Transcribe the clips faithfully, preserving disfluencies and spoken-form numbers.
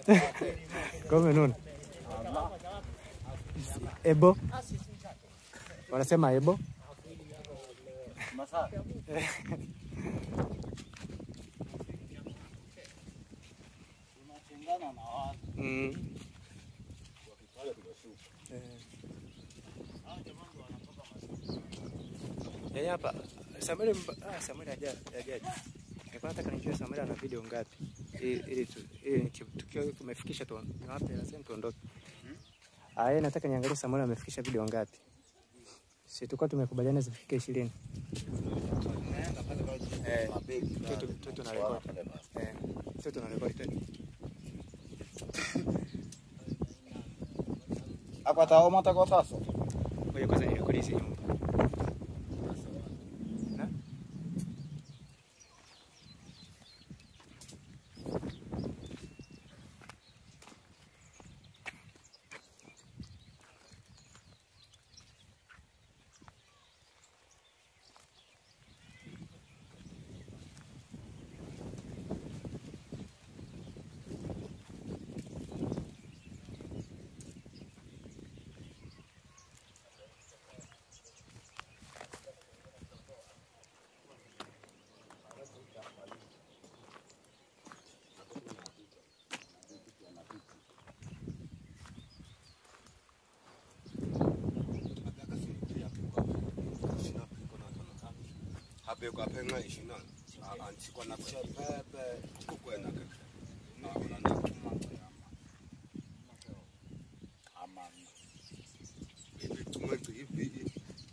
Kome nuna. Ebo. Wanasema ebo. Masa. Tunashindana na watu. Mm. Yaani hapa Samuel ah Samuel haja hajaje. Nilikuwa nataka nijue Samuel ana video ngapi ili ili tukio tumefikisha tu wapi lazima tuondoke. Ah yeye nataka niangalie Samuel amefikisha video ngapi. Sisi tulikuwa tumekubaliana zifike ishirini. Eh mtoto mtoto na record. Eh mtoto na record tena. Apa tahu mata kau sasa? Ngoja kwanza nirekodi hizi nyumba. Hape kwa penga ishina anchikwa na kuchepepe kukwena kaka na na tuma ama hivi tumetu hivi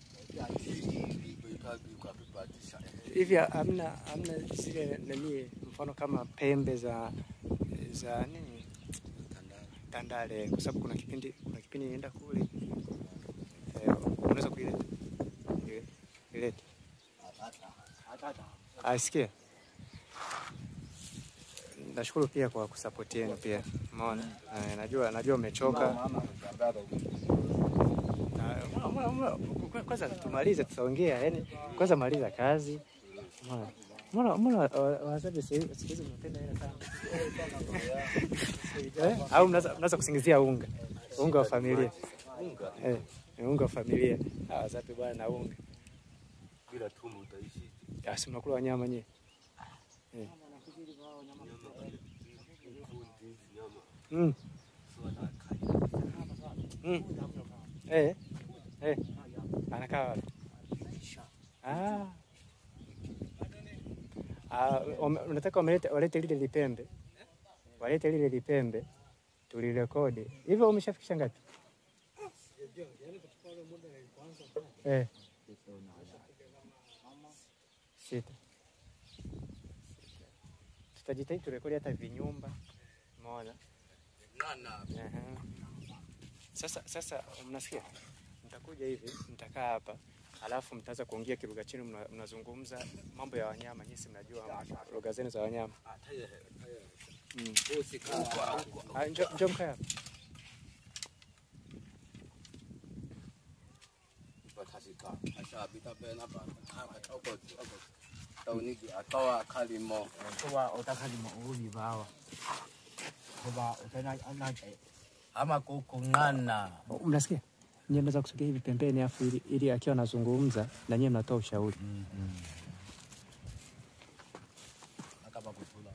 hivi hamna hamna zile nani mfano kama pembe za za nini tandale kwa sababu kuna kipindi kuna kipindi nienda kule eh unaweza kuileta ileta asikia. Nashukuru pia kwa kusupport yenu pia. Umeona? Najua najua umechoka. Kwanza tumalize tutaongea. Yaani kwanza maliza kazi. Umeona? Mbona mbona wazabi sikizi mnapenda hela sana. Eh? Au mnaanza mnaanza kusingizia unga. Unga wa familia. Unga. Eh, unga wa familia. Wazabi bwana na unga. Bila tumbo utaishi. Asi mnakula wanyama nyie. Eh. Mm. Mm. Eh. Eh. Anakaa wapi? Ah. Ah, unataka wamelete walete lile lipembe. Walete lile lipembe. Tulirekodi. Hivyo umeshafikisha ngapi? Eh. Sita. Tutajitahidi turekodi hata vinyumba. Umeona? Nana. Aha. Sasa sasa mnasikia? Mtakuja hivi, mtakaa hapa. Alafu mtaanza kuongea kilugha chenu mnazungumza mambo ya wanyama, nyinyi mnajua lugha zenu za wanyama. Mm. Ah, njoo njoo mkaa hapa. Bakasika. Asha bita bena ba. Oko oko. Tauniki atawa kalimo. Coba utakalimo ubi bawa. Coba utana anaje. Ama kukungana. Mnasikia? Nyie mnaweza kusogea hivi pembeni afu ili, ili akiwa anazungumza na nyie mnatoa ushauri. Mhm. Akaba kutula.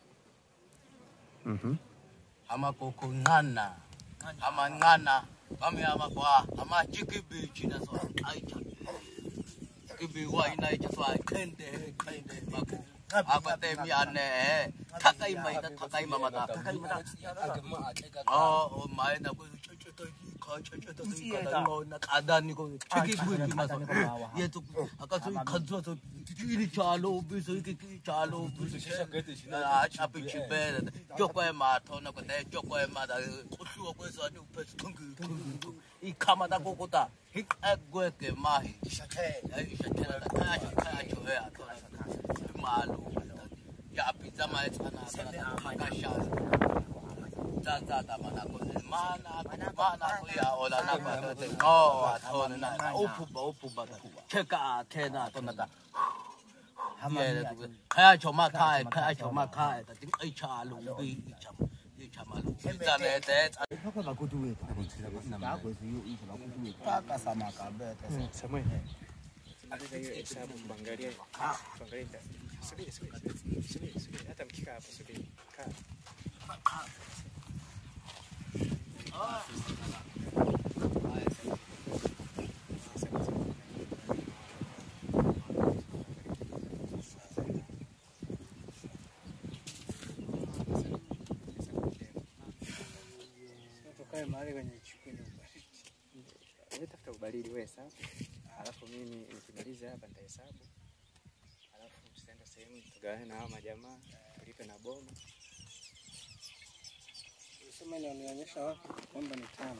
Mhm. Ama kukungana. Ama ngana. Kami ama kwa ama chikibi china so aicha. Kibi wa ina icha so kende kende baku. Apa temi ane takai mai ta takai mama ta takai mama oh mai na ko chocho ka chocho to ka no na kada ni ko chiki bu ki ma ye to aka so khazo to ini chalo bi so ki chalo bi so a cha bi chi be jo ko ma to na ko te jo ko ma da ko su ko so ni pe tung tung i kama da ko ko ta hik agwe ke ma hi shake ai shake na ka ka cho he a to malu ya pizza mai sana sana makasha tata tata mana ko mana mana ko ya ola na ba te oh aton na upu ba upu ba cheka tena to na ta kaya choma kai kaya choma kai ta ting ai cha lu bi cham ni chama lu internet. Mpaka bakutu wetu. Ndako hiyo hizo bakutu wetu. Paka samaka beta. Samuel. Anaweza hiyo hesabu kuangalia. Kuangalia. Subiri, subiri. Subiri, subiri. Hata mkikaa hapo subiri. Kaa. Ah. Tukae mahali kwenye chukuni ubaridi. Wewe tafuta ubaridi wewe sasa. Alafu mimi nikimaliza hapa nitahesabu. Alafu tutaenda sehemu tugawane na hao majamaa, tulipe na boma. Sema ni anionyesha wapi kwamba ni tano.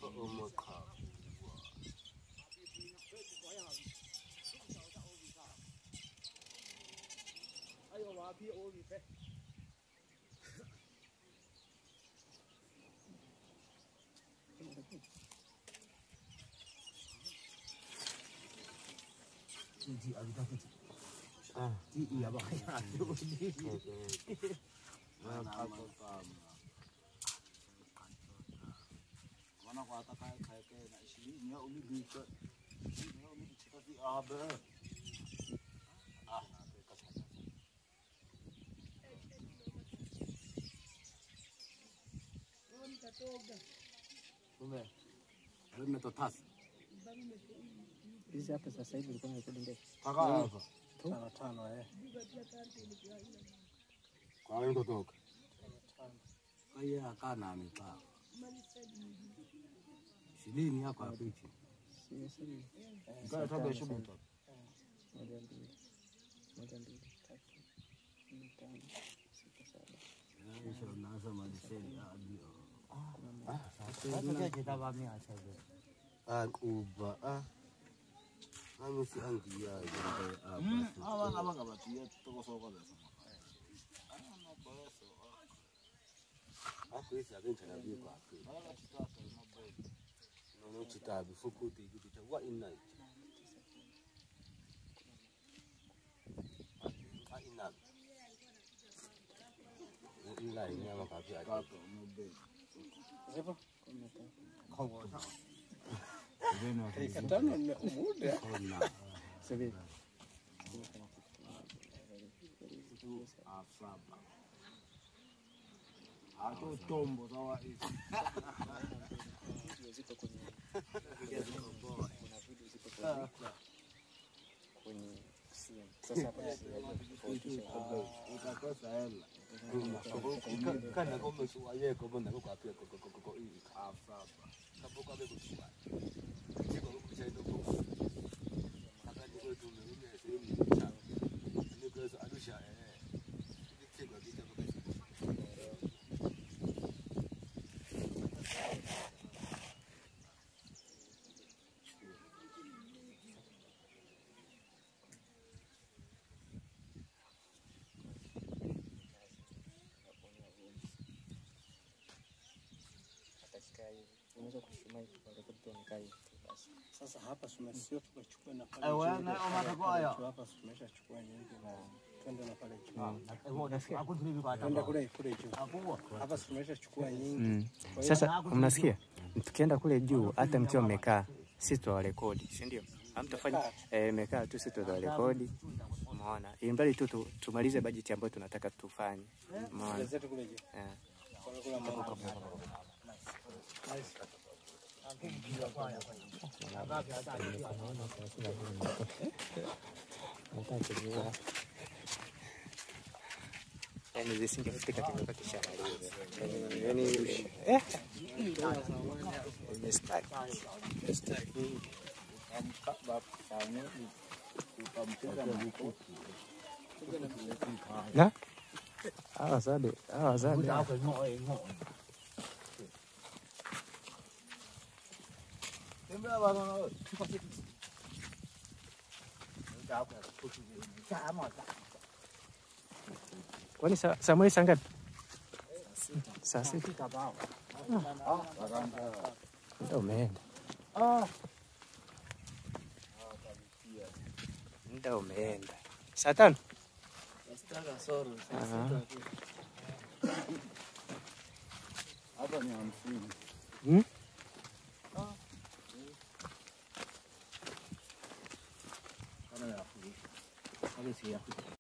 Ayo wapi olive. Ji abitaki. Ah, ji iya ba kaya ayo ni. Wana kwa taka kai kai na ishirini ya umi bicho. Ya umi chika si abe. Ah, kasa. Tume. Tume totasi. Hizi hapa sasa hivi ilikuwa inarekodi ndefu. Paka hapa. Tano tano eh. Kwa hiyo kutoka. Kaya kana amekaa. Shilini yako hapo hichi. Sio sio. Ngaya taga shubuta. Moja mbili. Moja mbili tatu. nne tano sita saba. Hicho naanza madiseli adio. Ah, sasa kitaba mimi acha. Ah, uba ah. Hamu si angi ya hapa. Mm, aba aba ngabatia tukosoka besa. Ana no boso. Hapo hizi abenta na biko hapo. Ala kitata mabodi. No chitabi fukuti kitu cha wa inna. Ah inna. Ila inyama kapi Kato mabodi. Zipo? Kawo. Katano ni muda. Ona. Subiri. Afaba. Ato tombo sawa hizi. Ziko kwenye kuna video ziko kwenye kwenye simu. Sasa hapa utakosa hela. Kana kama sio yeko mbona kwa pia kwa kwa hii Afaba. hapo kwa bego kwa. Siko kuchaito kwa. Sasa ndio tumeumia sehemu cha. Ndio kwa adusha eh. Siko kitu kwa unaweza kushuma hivi kwa rekodi nikai basi. Sasa hapa sio tukachukua na pale. Eh, wewe na umatakoya. Hapa tumeshachukua nyingi na twende na pale juu. Twende kule kule juu. Hapa tumeshachukua nyingi. Sasa mnasikia? Tukienda kule juu hata mkiwa mmekaa sisi tutawarekodi, si ndio? Hamtafanya eh mmekaa tu sisi tutawarekodi. Umeona? Imbali tu tumalize bajeti ambayo tunataka tufanye. Umeona? Zetu kule juu. Eh. Kule mambo. Yani zisingefika kidogo kisha yani eh mistake mistake na ah zade ah zade Tembea bana wewe. Kwani Samuel saa ngapi? Saa sita. Ndio umeenda. Ah. Ndio umeenda. Saa tano? Sasa soro. Hapa ni hamsini. Hmm? Kama ya kulisha. Hadi si ya kulisha.